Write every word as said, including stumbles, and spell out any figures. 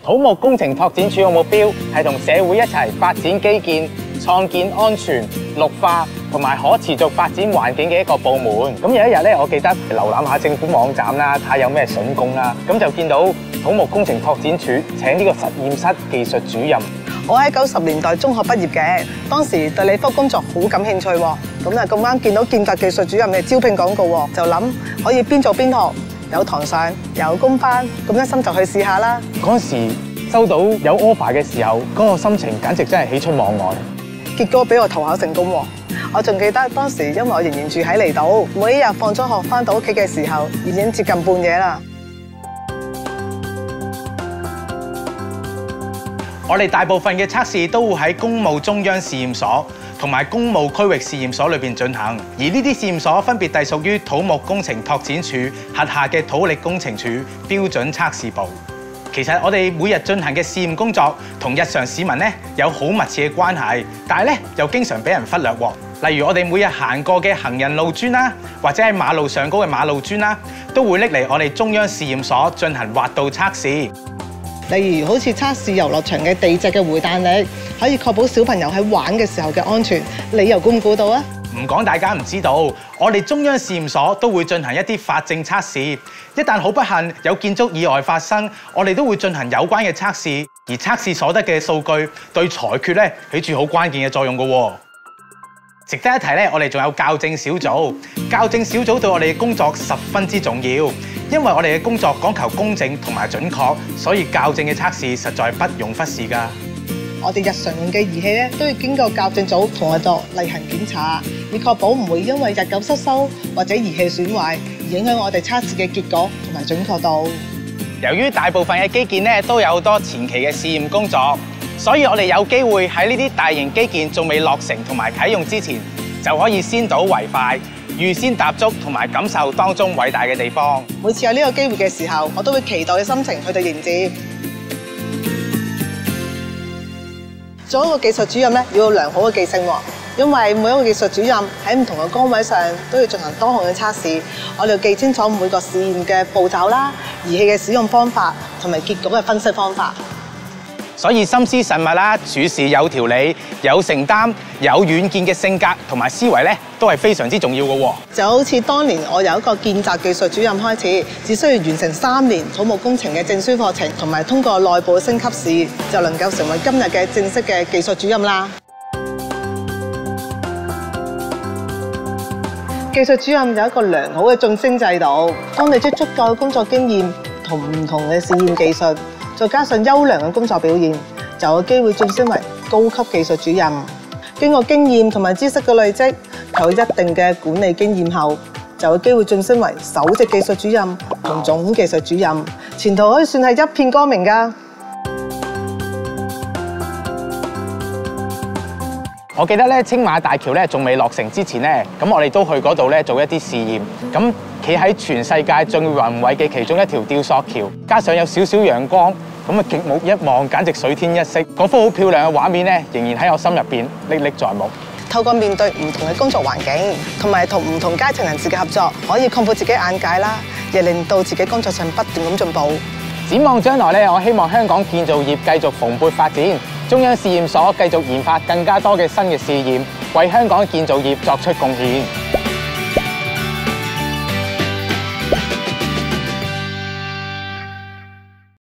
土木工程拓展署嘅目標係同社會一齊發展基建，創建安全、綠化同埋可持續發展環境嘅一個部門。咁有一日咧，我記得瀏覽下政府網站啦，睇下有咩筍工啦，咁就見到土木工程拓展署請呢個實驗室技術主任。 我喺九十年代中學畢業嘅，當時對理科工作好感興趣喎。咁啊咁啱見到建築技術主任嘅招聘廣告喎，就諗可以邊做邊學，有堂上有工返，咁一心就去試下啦。 嗰時收到有 offer 嘅時候，嗰個心情簡直真係喜出望外。 結果俾我投考成功喎！我仲記得當時因為我仍然住喺離島，每一日放咗學返到屋企嘅時候，已經接近半夜啦。 我哋大部分嘅測試都會喺工務中央試驗所同埋工務區域試驗所裏邊進行，而呢啲試驗所分別隸屬於土木工程拓展署轄下嘅土力工程處標準測試部。其實我哋每日進行嘅試驗工作同日常市民咧有好密切嘅關係，但係咧又經常俾人忽略喎。例如我哋每日行過嘅行人路磚啦，或者喺馬路上高嘅馬路磚啦，都會拎嚟我哋中央試驗所進行滑道測試。 例如好似測試遊樂場嘅地脊嘅回彈力，可以確保小朋友喺玩嘅時候嘅安全。你又估唔估到啊？ 唔講大家唔知道，我哋中央試驗所都會進行一啲法證測試。一旦好不幸有建築意外發生，我哋都會進行有關嘅測試，而測試所得嘅數據對裁決咧起住好關鍵嘅作用㗎喎。值得一提咧，我哋仲有校正小組，校正小組對我哋嘅工作十分之重要，因為我哋嘅工作講求公正同埋準確，所以校正嘅測試實在不容忽視㗎。 我哋日常用嘅儀器咧，都要經過校正組同我作例行檢查，以確保唔會因為日久失修或者儀器損壞而影響我哋測試嘅結果同埋準確度。 由於大部分嘅基建咧都有好多前期嘅試驗工作，所以我哋有機會喺呢啲大型基建仲未落成同埋啟用之前，就可以先睹為快，預先踏足同埋感受當中偉大嘅地方。 每次有呢個機會嘅時候，我都會期待嘅心情去到迎接。做一個技術主任咧，要有良好嘅記性喎，因為每一個技術主任喺唔同嘅崗位上都要進行多項嘅測試，我哋要記清楚每個試驗嘅步驟啦、儀器嘅使用方法同埋結果嘅分析方法。 所以心思慎密啦，處事有條理、有承擔、有遠見嘅性格同埋思維咧，都係非常之重要嘅喎。就好似當年我由一個見習技術主任開始，只需要完成三年土木工程嘅證書課程，同埋通過內部升級試，就能夠成為今日嘅正式嘅技術主任啦。技術主任有一個良好嘅晉升制度，當你積足夠嘅工作經驗同唔同嘅試驗技術，再加上優良嘅工作表現，就有機會晉升為高級技術主任。經過經驗同埋知識嘅累積，有一定嘅管理經驗後，就有機會晉升為首席技術主任同總技術主任，前途可以算係一片光明㗎。我記得咧，青馬大橋咧仲未落成之前咧，咁我哋都去嗰度咧做一啲試驗。咁企喺全世界最宏偉嘅其中一條吊索橋，加上有少少陽光，咁啊極目一望，簡直水天一色。嗰幅好漂亮嘅畫面咧，仍然喺我心入邊歷歷在目。 透過面對唔同嘅工作環境，同埋同唔同階層人士嘅合作，可以擴闊自己眼界啦，亦令到自己工作上不斷咁進步。 展望將來咧，我希望香港建造業繼續蓬勃發展，中央試驗所繼續研發更加多嘅新嘅試驗，為香港建造業作出貢獻。